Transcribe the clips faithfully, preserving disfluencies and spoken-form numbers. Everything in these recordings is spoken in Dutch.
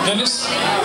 Dennis?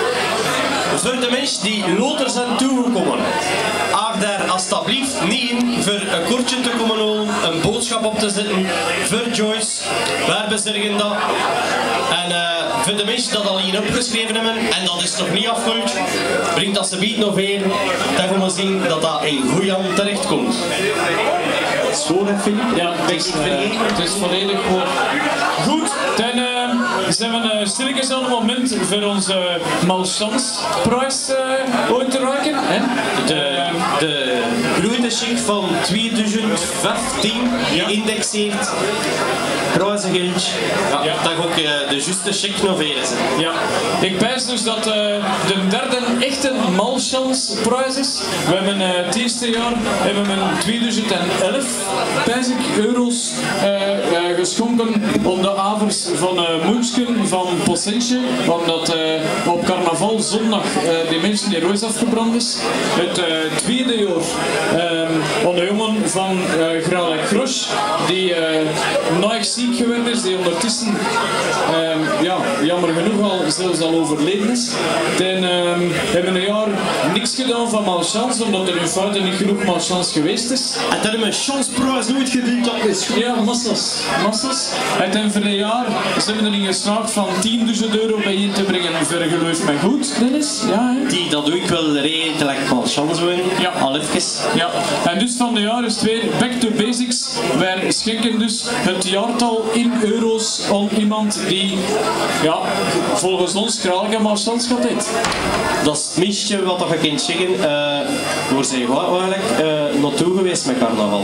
Voor de mensen die later zijn toegekomen, aag daar alsjeblieft niet in voor een kortje te komen halen, een boodschap op te zetten voor Joyce. Wij bezorgen dat. En uh, voor de mensen die dat al hier opgeschreven hebben, en dat is nog niet afgelopen, brengt dat ze biedt nog weer, dan gaan we zien dat dat in goede hand terecht komt. Schoon, hè, Filip? Ja, het is, uh, het is volledig goed. Goed, dan uh, zijn we uh, stilletjes aan het moment voor onze uh, Malchance-prijs uh, ooit te raken. Hè? De, de grote check van tweeduizend vijftien geïndexeerd. Prijzengeld. Ja, ja. Dat ook uh, de juiste check nog weer is. Ja, ik pijs dus dat uh, de derde echte Malchance-prijs is. We hebben uh, het eerste jaar hebben we in tweeduizend elf pijs ik euro's uh, uh, geschonken op de avers van uh, Munchen van Possentje, omdat uh, op carnaval zondag uh, die mensen die roos afgebrand is. Het uh, tweede jaar um, een jongen van uh, Gralek Grosch die uh, naig ziek geworden is, die ondertussen um, ja, jammer genoeg al zelfs al overleden is. Dan um, hebben we een jaar niks gedaan van Malchance, omdat er in feite niet genoeg Malchance geweest is. En dat hebben we een chanceprijs nooit gedeeld, dat is goed. Ja, massas. massas. En ten voor een jaar zijn we erin geslaagd van tienduizend euro bijeen te brengen voor geloof mij goed, Dennis? Ja, hè? Die, dat doe ik wel redelijk Malchance doen, ja. Al even. Ja, en dus van de jaar is het weer back to basics. Wij schenken dus het jaartal in euro's aan iemand die, ja, volgens ons graag een Malchance gaat eten. Dat is het minste wat je kunt zeggen. Uh, waar zijn we eigenlijk uh, naartoe geweest met carnaval?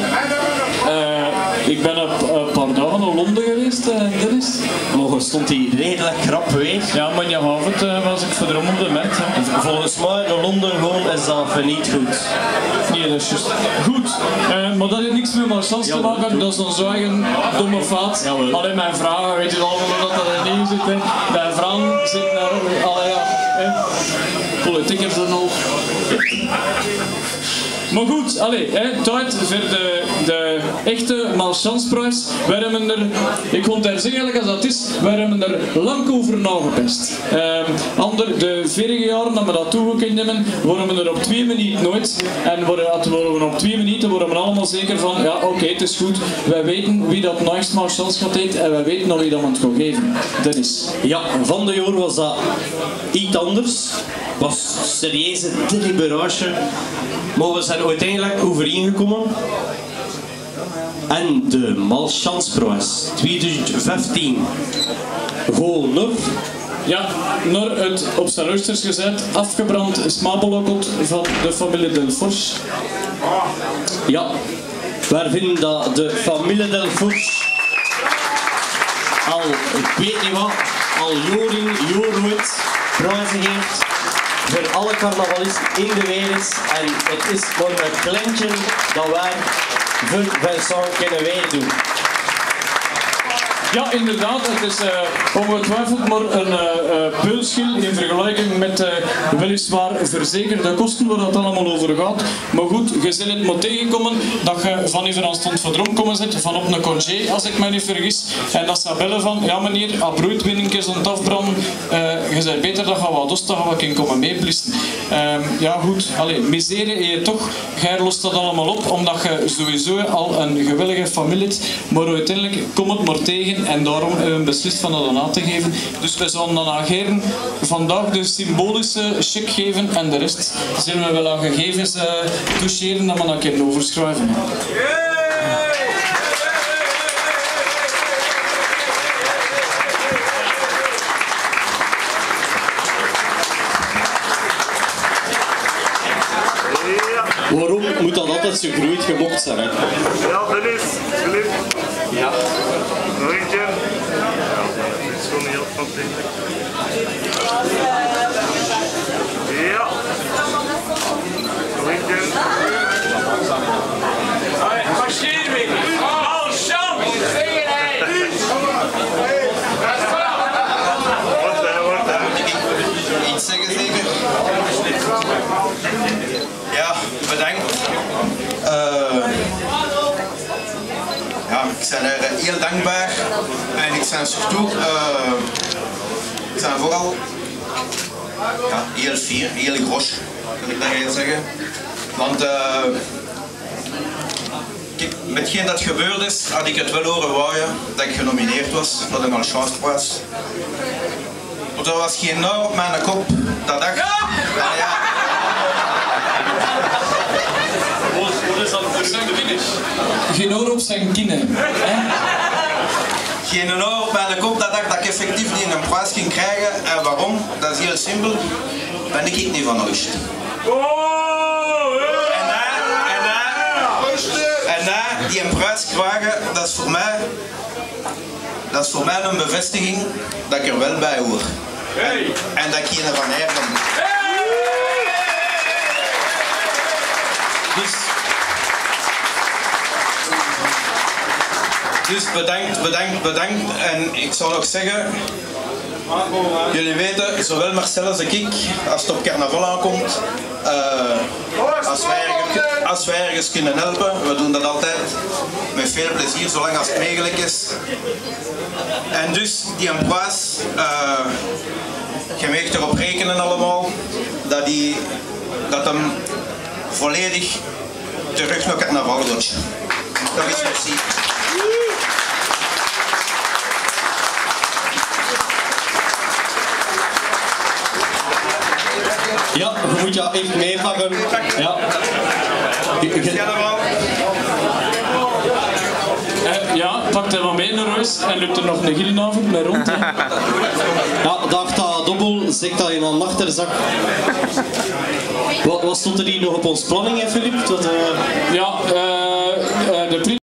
Uh, ik ben een, een paar dagen naar Londen geweest, uh, Dennis. Maar stond hij redelijk krap weg. Ja, maar vanavond uh, was ik verdrom op de markt. Volgens mij naar Londen gewoon is dat niet goed. Nee, dat is juist. Goed, uh, maar dat heeft niks met Malchance te maken, dat is onze eigen domme fout. Alleen mijn vragen, weet je allemaal dat dat er niet zit. Hè. Mijn vrouw zit naar, allee ja, hè. Politiekers en al. Maar goed, allez, hè, tijd voor de, de echte Malchance-prijs. We hebben er, ik kon het zeggen eigenlijk als dat is, we hebben er lang over nagepest. Um, ander, de vorige jaren dat we dat toegekend hebben, worden we er op twee minuten nooit. En worden, worden we op twee minuten worden we allemaal zeker van, ja oké, okay, het is goed. Wij weten wie dat next Malchance gaat eten en wij weten nog wie dat het gaat geven. Dennis. Ja, van de jaar was dat iets anders. Was serieuze deliberage. Maar we zijn uiteindelijk overeengekomen. En de Malchance-prijs tweeduizend vijftien gewoon nog. Ja, naar het op zijn luisters gezet, afgebrand smabelokkeld van de familie Delfors. Ja, waar vinden dat de familie Delfors al, ik weet niet wat, al jaren, jaren prijzen geeft voor alle carnavalisten in de wereld. En het is maar een kleintje dat wij voor Vincent kunnen wij doen. Ja, inderdaad, het is uh, ongetwijfeld maar een uh, uh, peulschil in vergelijking met uh, weliswaar verzekerde kosten waar dat allemaal over gaat. Maar goed, je zult het maar tegenkomen dat je van even aan stond verdronken komen zit, van op een congé, als ik me niet vergis. En dat ze bellen van, ja meneer, abroeit binnenkeer aan het afbranden, uh, je zei beter dat je wat dost, dat je wat kan komen meeplissen. Uh, ja goed, allee, misere je toch, jij lost dat allemaal op, omdat je sowieso al een gewillige familie hebt, maar uiteindelijk kom het maar tegen. En daarom hebben we beslist van dat aan te geven. Dus we zullen dan ageren vandaag de symbolische check geven en de rest zullen we wel aan gegevens uh, toucheren dat we dan kunnen overschrijven. Waarom moet dat altijd zo groeit gemokt zijn? Hè? Ja, Dennis, Filip. Ja. Nog een keer. Ja, dit is gewoon heel fantastisch. Ja. Nog een keer. Marcheer weer. Oh, show! Zingen hij! Wat hè, wat hè. Iets zeggen zeker? Ja, bedankt. Uh, ja, ik ben er uh, heel dankbaar en ik ben surtout, uh, ik ben vooral ja, heel fier, heel gros, wil ik daarin zeggen. Want uh, kijk, met hetgeen dat gebeurd is, had ik het wel horen waaien dat ik genomineerd was voor de Malchanceprijs. Maar er was geen nauw op mijn kop dat dag. Ja! Ah, ja. Wat is dat voor zijn finish? Geen oor op zijn kinnen. Geen nauw op mijn kop dat dag dat ik effectief die een prijs ging krijgen. En waarom? Dat is heel simpel. Ben ik niet van Oost. En na, en na, en na die een prijs krijgen, dat is voor mij, dat is voor mij een bevestiging dat ik er wel bij hoor. En, en dat ik geen van her ben. Dus, dus bedankt, bedankt, bedankt. En ik zal nog zeggen, jullie weten, zowel Marcel als ik, als het op carnaval aankomt, uh, als, wij ergens, als wij ergens kunnen helpen, we doen dat altijd met veel plezier, zolang als het mogelijk is. En dus, die een prijs, uh, je mag erop rekenen allemaal, dat, die, dat hem volledig terug naar carnaval gaat. Dat is merci. Ja, je moet je even meepakken. Ja. Uh, ja, pak er maar mee naar huis en loopt er nog een gillenavond mee rond. Hè. Ja, dacht dat dobbel, zegt dat in een achterzak. Wat, wat stond er hier nog op ons planning, hè, Filip? Dat, uh... Ja, uh, uh, de